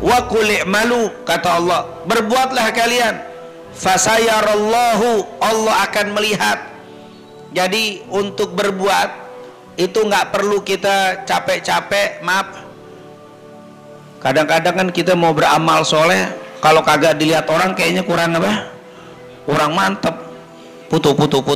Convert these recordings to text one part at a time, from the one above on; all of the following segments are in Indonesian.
wa qul i'malu, kata Allah, berbuatlah kalian, fasayarallahu, Allah akan melihat. Jadi untuk berbuat itu nggak perlu kita capek-capek. Maaf, kadang-kadang kan kita mau beramal soleh, kalau kagak dilihat orang kayaknya kurang apa, kurang mantep. Putu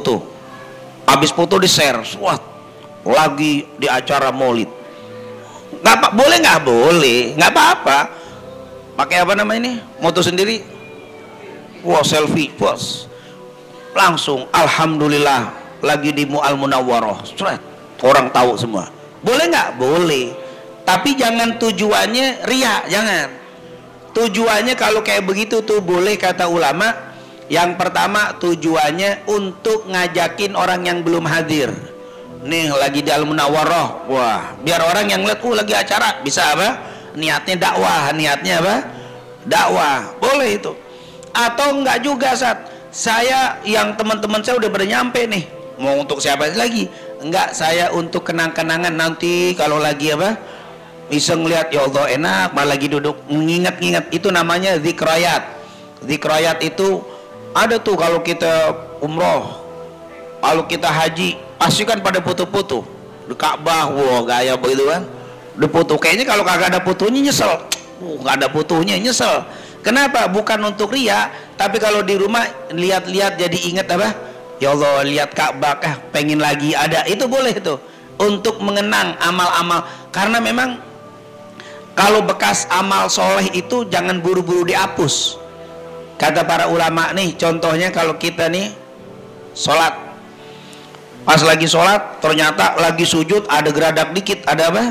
habis putu di share, wah lagi di acara maulid, nggak apa, boleh nggak boleh, nggak apa-apa, pakai apa namanya ini, moto sendiri, wah selfie, bos, langsung alhamdulillah lagi di Mu'al Munawwaroh, orang tahu semua. Boleh nggak? Boleh, tapi jangan tujuannya ria, jangan. Tujuannya kalau kayak begitu tuh boleh, kata ulama. Yang pertama tujuannya untuk ngajakin orang yang belum hadir. Nih lagi di Al Munawwaroh, wah biar orang yang lihat lagi acara, bisa apa? Niatnya dakwah, niatnya apa? Dakwah, boleh itu. Atau enggak juga, saya yang teman-teman saya udah bernyampe nih, mau untuk siapa lagi? Enggak, saya untuk kenang-kenangan nanti kalau lagi apa? Bisa ngeliat, ya Allah enak, malah lagi duduk mengingat-ingat, itu namanya zikrayat. Zikrayat itu ada tuh kalau kita umroh, kalau kita haji, pasti kan pada foto-foto di Ka'bah, wah gaya begitu kan, di foto. Kayaknya kalau kagak ada fotonya nyesel, nggak ada fotonya nyesel. Kenapa? Bukan untuk ria, tapi kalau di rumah lihat-lihat jadi ingat apa? Ya Allah, lihat Ka'bah, pengen lagi ada, itu boleh tuh untuk mengenang amal-amal. Karena memang kalau bekas amal soleh itu jangan buru-buru dihapus. Kata para ulama nih, contohnya kalau kita nih sholat, pas lagi sholat ternyata lagi sujud ada geradak dikit, ada apa?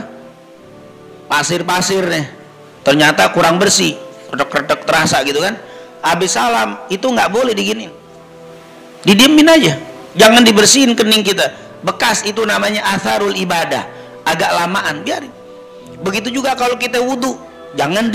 Pasir-pasir nih, ternyata kurang bersih, redek-redek terasa gitu kan. Habis salam itu nggak boleh diginin, didiemin aja, jangan dibersihin kening kita. Bekas itu namanya atharul ibadah, agak lamaan, biarin. Begitu juga kalau kita wudhu, jangan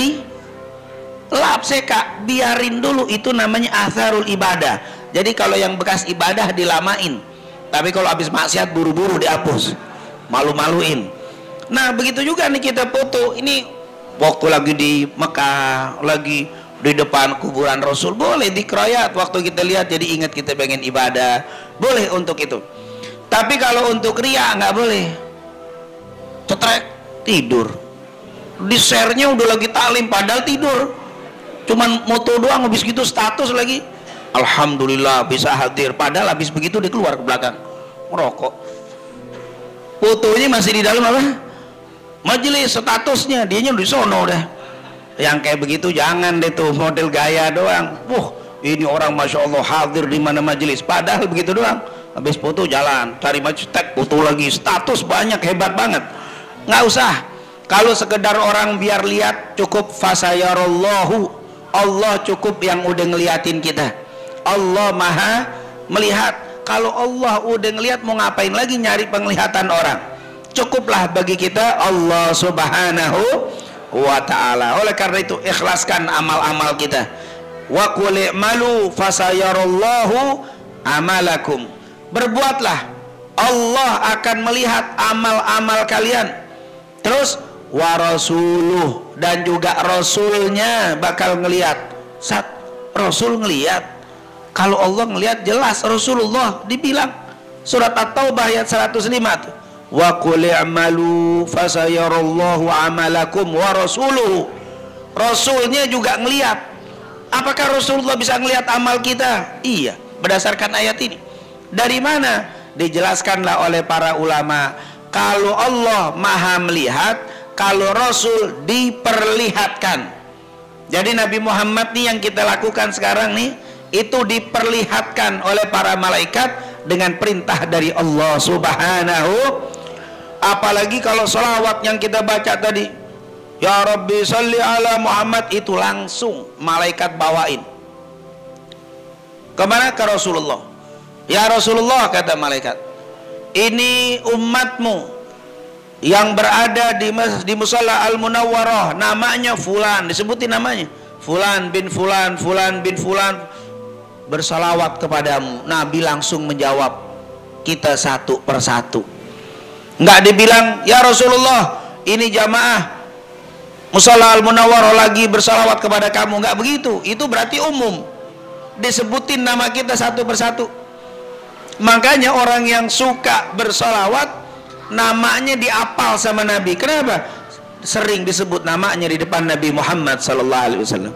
lap seka, biarin dulu, itu namanya atharul ibadah. Jadi kalau yang bekas ibadah dilamain, tapi kalau habis maksiat buru-buru dihapus, malu-maluin. Nah begitu juga nih kita foto, ini waktu lagi di Mekah, lagi di depan kuburan Rasul, boleh dikeroyat, waktu kita lihat jadi ingat kita pengen ibadah, boleh untuk itu. Tapi kalau untuk ria nggak boleh. Cetrek, tidur, di share-nya udah lagi taklim padahal tidur, cuman moto doang, habis gitu status lagi, alhamdulillah bisa hadir, padahal habis begitu dia keluar ke belakang merokok. Fotonya masih di dalam apa? Majelis, statusnya dianya di sono dah. Yang kayak begitu jangan deh tuh, model gaya doang. Wah, ini orang masya Allah hadir di mana majelis, padahal begitu doang. Habis foto jalan, cari majelis, tag foto lagi, status banyak, hebat banget. Nggak usah. Kalau sekedar orang biar lihat cukup, fasayarallahu, Allah cukup yang udah ngeliatin kita. Allah maha melihat. Kalau Allah udah ngeliat, mau ngapain lagi nyari penglihatan orang? Cukuplah bagi kita Allah subhanahu wa ta'ala. Oleh karena itu ikhlaskan amal-amal kita. Wa qul i'malu fasayarallahu amalakum. Berbuatlah, Allah akan melihat amal-amal kalian. Terus wa rasuluh, dan juga rasulnya bakal ngelihat. Rasul ngelihat. Kalau Allah ngelihat jelas, Rasulullah dibilang surat At-Taubah ayat 105 tuh, wa qul i'malu fasayarallahu amalakum wa rasuluhu. Rasulnya juga ngelihat. Apakah Rasulullah bisa ngelihat amal kita? Iya, berdasarkan ayat ini. Dari mana? Dijelaskanlah oleh para ulama, kalau Allah maha melihat, kalau Rasul diperlihatkan. Jadi Nabi Muhammad nih yang kita lakukan sekarang nih, itu diperlihatkan oleh para malaikat dengan perintah dari Allah subhanahu. Apalagi kalau sholawat yang kita baca tadi, ya Rabbi salli ala Muhammad, itu langsung malaikat bawain kemana? Ke Rasulullah. Ya Rasulullah, kata malaikat, ini umatmu yang berada di Musalla Al Munawwaroh, namanya Fulan, disebutin namanya, Fulan bin Fulan, Fulan bin Fulan, bersalawat kepadamu. Nabi langsung menjawab kita satu persatu. Nggak dibilang, ya Rasulullah ini jamaah Musholla Al-Munawwarah lagi bersalawat kepada kamu. Nggak begitu, itu berarti umum, disebutin nama kita satu persatu. Makanya orang yang suka bersalawat namanya diapal sama Nabi. Kenapa? Sering disebut namanya di depan Nabi Muhammad SAW.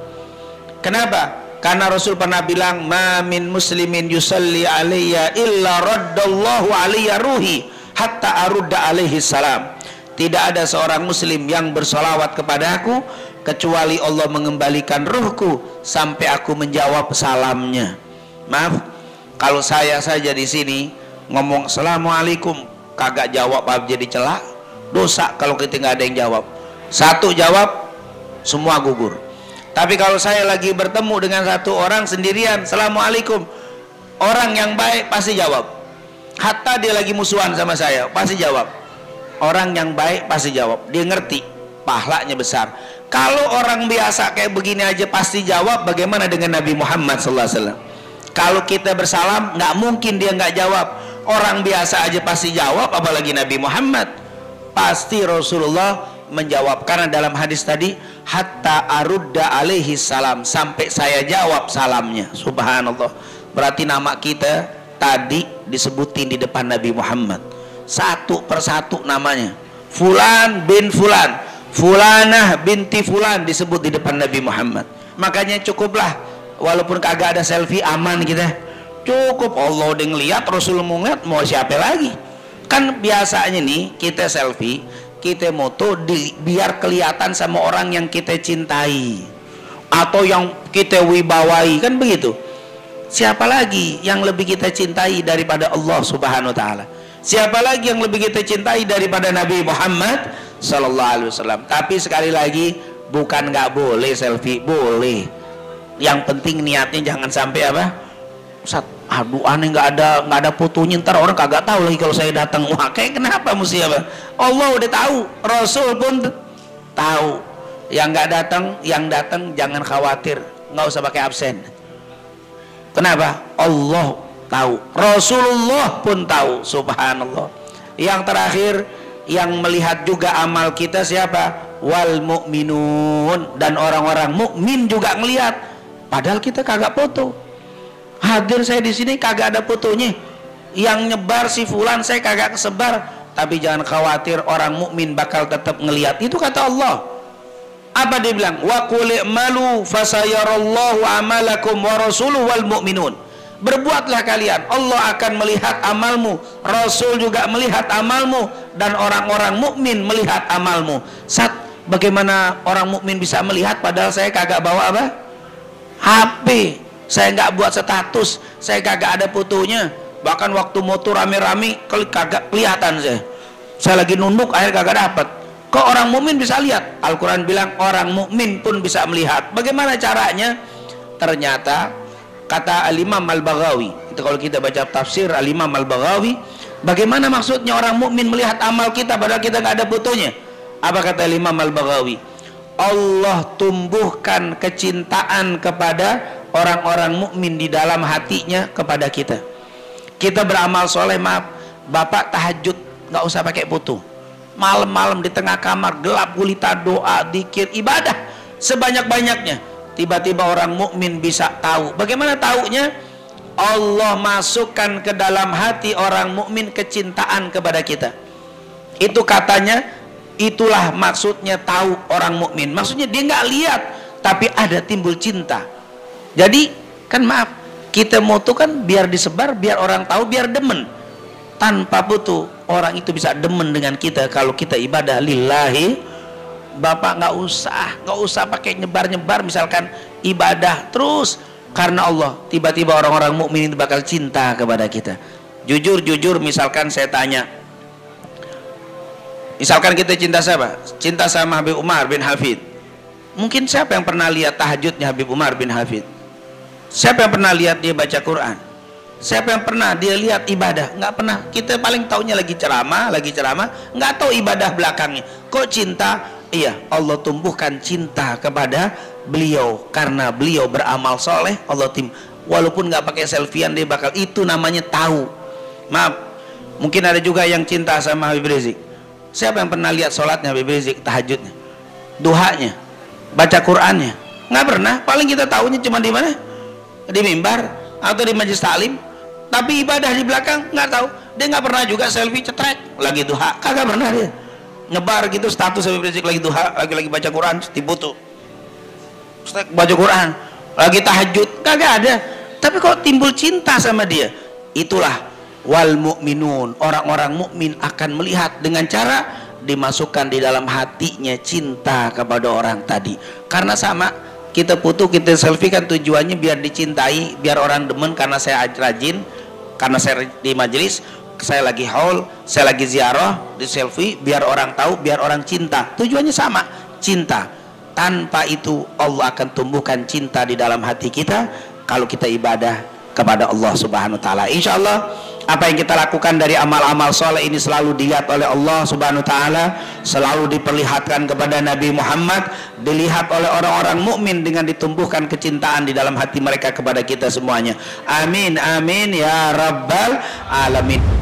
Kenapa? Karena Rasul pernah bilang, ma min muslimin yusalli alayya illa raddallahu alayya ruhi hatta arudda alaihi salam. Tidak ada seorang muslim yang bersolawat kepada aku kecuali Allah mengembalikan ruhku sampai aku menjawab salamnya. Maaf, kalau saya saja di sini ngomong assalamualaikum kagak jawab, apa jadi celak? Dosa kalau kita nggak ada yang jawab. Satu jawab, semua gugur. Tapi kalau saya lagi bertemu dengan satu orang sendirian, assalamualaikum, orang yang baik pasti jawab. Hatta dia lagi musuhan sama saya, pasti jawab. Orang yang baik pasti jawab, dia ngerti pahalanya besar. Kalau orang biasa kayak begini aja pasti jawab, bagaimana dengan Nabi Muhammad SAW? Kalau kita bersalam nggak mungkin dia nggak jawab. Orang biasa aja pasti jawab, apalagi Nabi Muhammad. Pasti Rasulullah menjawab, karena dalam hadis tadi hatta arudda alaihi salam, sampai saya jawab salamnya. Subhanallah. Berarti nama kita tadi disebutin di depan Nabi Muhammad satu persatu namanya. Fulan bin Fulan, Fulanah binti Fulan disebut di depan Nabi Muhammad. Makanya cukuplah, walaupun kagak ada selfie, aman kita. Cukup Allah udah ngeliat, Rasul mau ngeliat, mau siapa lagi? Kan biasanya nih kita selfie, kita moto biar kelihatan sama orang yang kita cintai atau yang kita wibawai, kan begitu. Siapa lagi yang lebih kita cintai daripada Allah Subhanahu wa taala? Siapa lagi yang lebih kita cintai daripada Nabi Muhammad sallallahu alaihi wasallam? Tapi sekali lagi, bukan nggak boleh selfie, boleh. Yang penting niatnya jangan sampai apa? Ustaz, aduh aneh nggak ada fotonya, ntar orang kagak tahu lagi kalau saya datang. Wah, kayak kenapa mesti apa? Allah udah tahu, Rasul pun tahu. Yang nggak datang, yang datang jangan khawatir, nggak usah pakai absen. Kenapa? Allah tahu, Rasulullah pun tahu. Subhanallah. Yang terakhir, yang melihat juga amal kita siapa? Wal mu'minun, dan orang-orang mukmin juga ngelihat. Padahal kita kagak foto. Hadir saya di sini kagak ada fotonya. Yang nyebar si fulan saya kagak kesebar. Tapi jangan khawatir, orang mukmin bakal tetap ngelihat. Itu kata Allah. Apa dia bilang? Wa qul i'malu fasayarallahu amalakum wa rasuluhu wal mu'minun. Berbuatlah kalian, Allah akan melihat amalmu, Rasul juga melihat amalmu, dan orang-orang mukmin melihat amalmu. Bagaimana orang mukmin bisa melihat padahal saya kagak bawa apa? HP. Saya nggak buat status, saya kagak ada fotonya. Bahkan waktu motor rame-rame kagak kelihatan saya. Saya lagi nunduk, akhir kagak dapat. Kok orang mukmin bisa lihat? Al-Quran bilang orang mukmin pun bisa melihat. Bagaimana caranya? Ternyata kata Al-Imam Al-Baghawi, itu kalau kita baca tafsir Al-Imam Al-Baghawi, bagaimana maksudnya orang mukmin melihat amal kita padahal kita nggak ada fotonya? Apa kata Al-Imam Al-Baghawi? Allah tumbuhkan kecintaan kepada orang-orang mukmin di dalam hatinya kepada kita. Kita beramal soleh, maaf, bapak tahajud nggak usah pakai foto, malam-malam di tengah kamar gelap gulita doa, zikir, ibadah sebanyak-banyaknya. Tiba-tiba orang mukmin bisa tahu. Bagaimana taunya? Allah masukkan ke dalam hati orang mukmin kecintaan kepada kita. Itu katanya, itulah maksudnya tahu orang mukmin. Maksudnya dia nggak lihat, tapi ada timbul cinta. Jadi kan maaf, kita moto kan biar disebar, biar orang tahu, biar demen. Tanpa butuh orang itu bisa demen dengan kita kalau kita ibadah lillahi. Bapak nggak usah pakai nyebar-nyebar, misalkan ibadah terus karena Allah, tiba-tiba orang-orang mukmin itu bakal cinta kepada kita. Jujur misalkan saya tanya, misalkan kita cinta siapa? Cinta sama Habib Umar bin Hafid. Mungkin siapa yang pernah lihat tahajudnya Habib Umar bin Hafid? Siapa yang pernah lihat dia baca Quran? Siapa yang pernah dia lihat ibadah? Nggak pernah. Kita paling taunya lagi ceramah, nggak tahu ibadah belakangnya. Kok cinta? Iya, Allah tumbuhkan cinta kepada beliau karena beliau beramal soleh. Allah walaupun nggak pakai selfiean, dia bakal, itu namanya tahu. Maaf, mungkin ada juga yang cinta sama Habib Rizik. Siapa yang pernah lihat sholatnya Habib Rizik, tahajudnya? duhanya, baca Qur'annya? Nggak pernah. Paling kita tahunya cuma di mana? Di mimbar atau di majelis taklim. Tapi ibadah di belakang nggak tahu. Dia nggak pernah juga selfie cetrek lagi duha, kagak pernah dia. Nyebar gitu status Habib Rizik lagi duha, lagi baca Quran, dibutuh. Baca Quran, lagi tahajud, kagak ada. Tapi kok timbul cinta sama dia? Itulah wal mu'minun, orang-orang mukmin akan melihat dengan cara dimasukkan di dalam hatinya cinta kepada orang tadi. Karena sama, kita foto, kita selfie kan tujuannya biar dicintai, biar orang demen karena saya rajin, karena saya di majelis, saya lagi haul, saya lagi ziarah, di selfie, biar orang tahu, biar orang cinta. Tujuannya sama, cinta. Tanpa itu Allah akan tumbuhkan cinta di dalam hati kita kalau kita ibadah kepada Allah Subhanahu wa taala. Insyaallah apa yang kita lakukan dari amal-amal soleh ini selalu dilihat oleh Allah Subhanahu wa taala, selalu diperlihatkan kepada Nabi Muhammad, dilihat oleh orang-orang mukmin dengan ditumbuhkan kecintaan di dalam hati mereka kepada kita semuanya. Amin amin ya rabbal alamin.